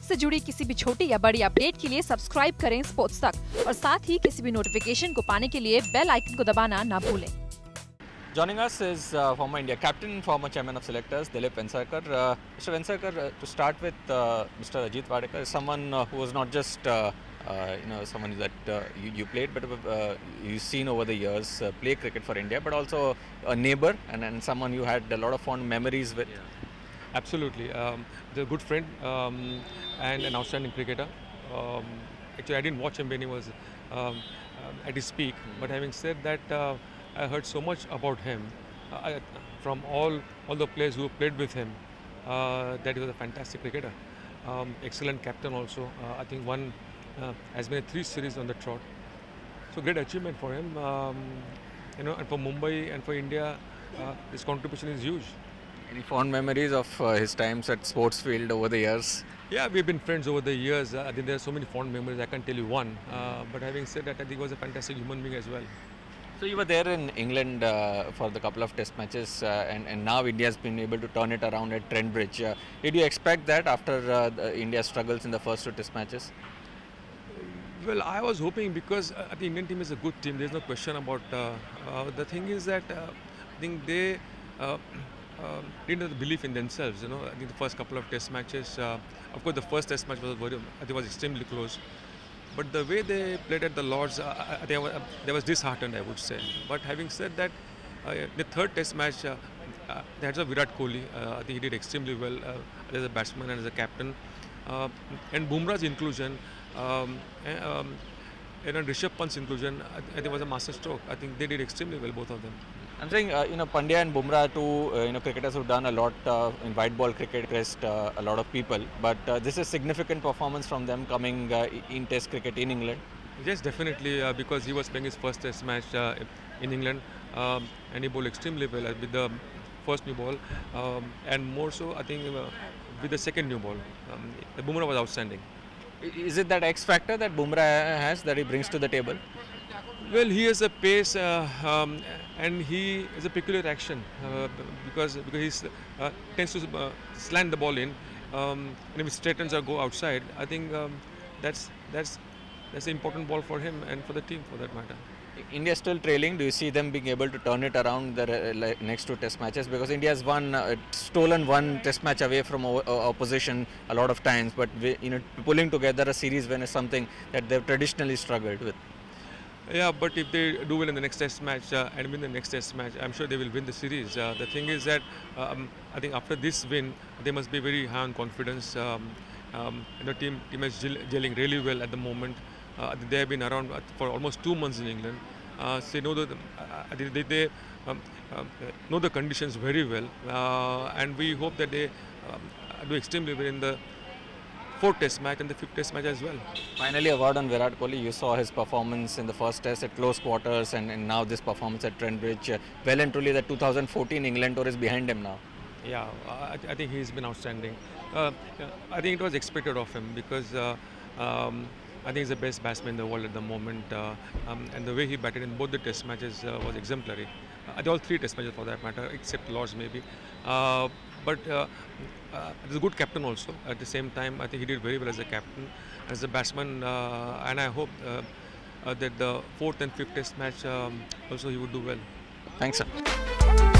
Sports से जुड़ी किसी भी छोटी या बड़ी अपडेट के लिए सब्सक्राइब करें स्पोर्ट्स तक और साथ ही किसी भी नोटिफिकेशन को पाने के लिए बेल आइकन को दबाना ना भूलें। Joining us is former India captain, former chairman of selectors, Dilip Vengsarkar. Mr. Vengsarkar, to start with, Mr. Ajit Wadekar is someone who was not just someone that you played, but you've seen over the years play cricket for India, but also a neighbour and someone you had a lot of fond memories with. Yeah. Absolutely, he's a good friend and an outstanding cricketer. Actually, I didn't watch him when he was at his peak, but having said that, I heard so much about him from all the players who played with him that he was a fantastic cricketer. Excellent captain also. I think has been 3 series on the trot. So great achievement for him. And for Mumbai and for India, his contribution is huge. Any fond memories of his times at Sportsfield over the years? Yeah, we've been friends over the years. I think there are so many fond memories. I can't tell you one. But having said that, I think he was a fantastic human being as well. So you were there in England for the couple of test matches and now India has been able to turn it around at Trent Bridge. Did you expect that after India's struggles in the first 2 test matches? Well, I was hoping because the Indian team is a good team. There's no question about the thing is that I think they didn't have the belief in themselves. I think the first couple of test matches, of course the first test match was extremely close. But the way they played at the Lords, they was disheartened, I would say. But having said that, the third test match, they had Virat Kohli. I think he did extremely well as a batsman and as a captain. And Bumrah's inclusion, and Rishabh Pant's inclusion, I think was a masterstroke. I think they did extremely well, both of them. I'm saying, Pandya and Bumrah, two cricketers who've done a lot in white ball cricket, impressed a lot of people. But this is significant performance from them coming in Test cricket in England. Yes, definitely, because he was playing his first Test match in England, and he bowled extremely well with the first new ball, and more so, I think, with the second new ball. The Bumrah was outstanding. Is it that X factor that Bumrah has that he brings to the table? Well, he has a pace and he is a peculiar action because he tends to slant the ball in and if it straightens or go outside. I think that's an important ball for him and for the team for that matter. India is still trailing. Do you see them being able to turn it around the next 2 test matches? Because India has stolen one test match away from opposition a lot of times, but pulling together a series win is something that they've traditionally struggled with. Yeah, but if they do well in the next test match and win the next test match, I'm sure they will win the series. The thing is that I think after this win, they must be very high on confidence. The team is gelling really well at the moment. They have been around for almost 2 months in England. So they know they know the conditions very well, and we hope that they do extremely well in the 4th test match and the 5th test match as well. Finally, a word on Virat Kohli. You saw his performance in the first test at close quarters and now this performance at Trent Bridge. Well and truly the 2014 England tour is behind him now. Yeah, I think he's been outstanding. I think it was expected of him because I think he's the best batsman in the world at the moment, and the way he batted in both the test matches was exemplary. All 3 test matches for that matter, except Lords maybe. But he's a good captain also. At the same time, I think he did very well as a captain, as a batsman, and I hope that the 4th and 5th test match also he would do well. Thanks, sir.